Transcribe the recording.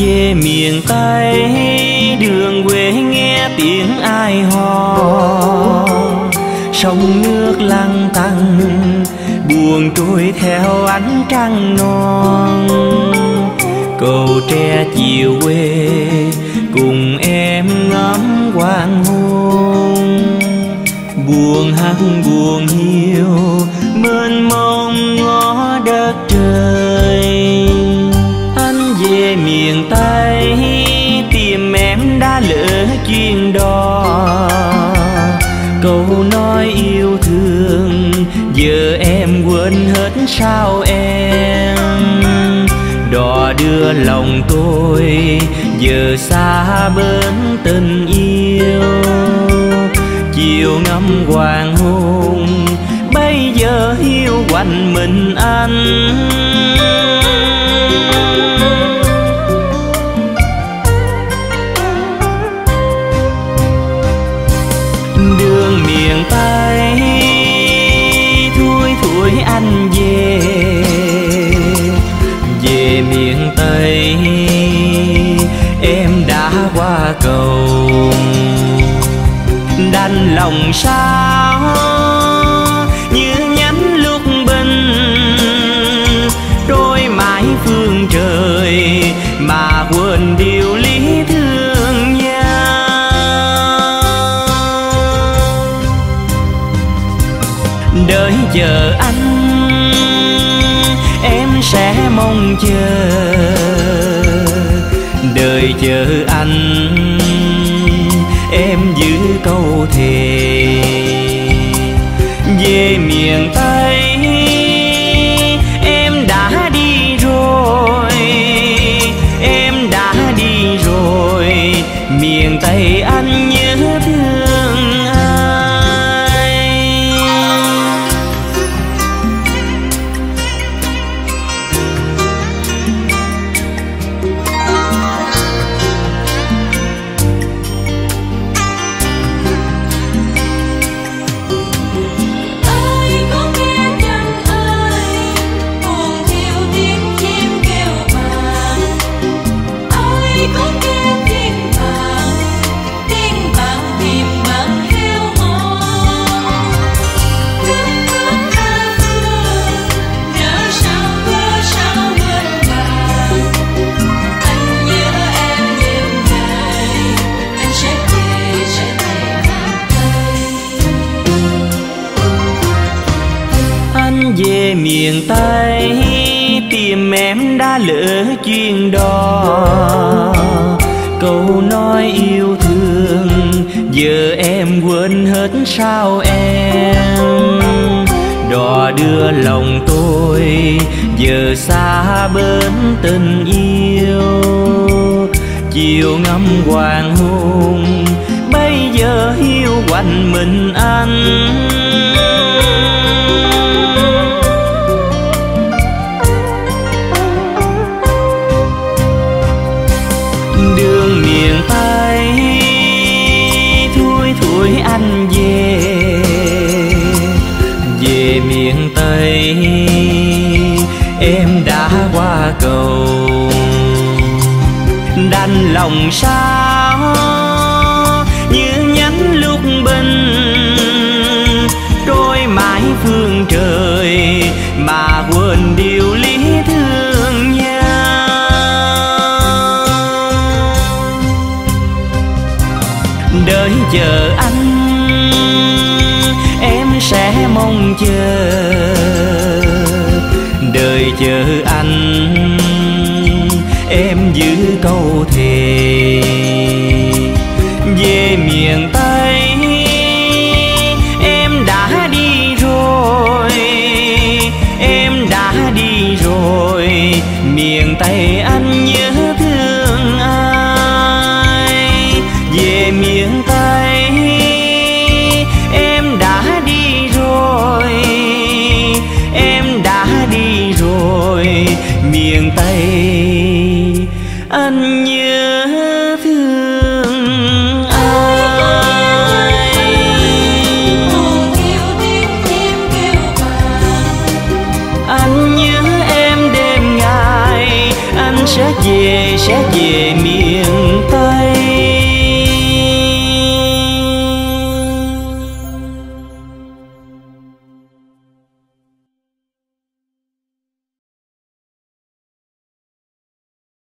về miền Tây, đường quê nghe tiếng ai hò, sông nước lăn tăn buồn trôi theo ánh trăng non. Cầu tre chiều quê cùng em ngắm hoàng hôn, buồn hắt buồn hiu mênh mông ngó đất trời. Anh về miền Tây tìm em đã lỡ chuyến đò, câu nói yêu thương giờ em quên hết sao em. Đò đưa lòng tôi giờ xa bên tình yêu, chiều ngắm hoàng hôn bây giờ hiu quạnh mình anh. Đường miền Tây thui thui anh về, về miền Tây em đã qua cầu. Đành lòng sao như nhánh lúc bình, trôi mãi phương trời mà quên điều lý thương nhau. Đợi chờ anh em sẽ mong chờ, đợi chờ anh em giữ câu thề. Về miền Tây em đã đi rồi, em đã đi rồi, miền Tây anh nhớ thương ai. Về miền Tây tìm em đã lỡ chuyến đò, câu nói yêu thương giờ em quên hết sao em. Đò đưa lòng tôi giờ xa bên tình yêu, chiều ngắm hoàng hôn bây giờ hiu quạnh mình anh. Đường miền Tây thui thui anh về, về miền Tây em đã qua cầu. Đành lòng sao như nhánh lúc bình, trôi mãi phương trời mà quên điều lý thương nhau. Đợi chờ anh em sẽ mong chờ, đợi chờ anh em giữ câu thề. Về miền Tây em đã đi rồi, em đã đi rồi, miền Tây anh nhớ thương ai. Về miền Tây em đã đi rồi, em đã đi rồi, miền Tây anh nhớ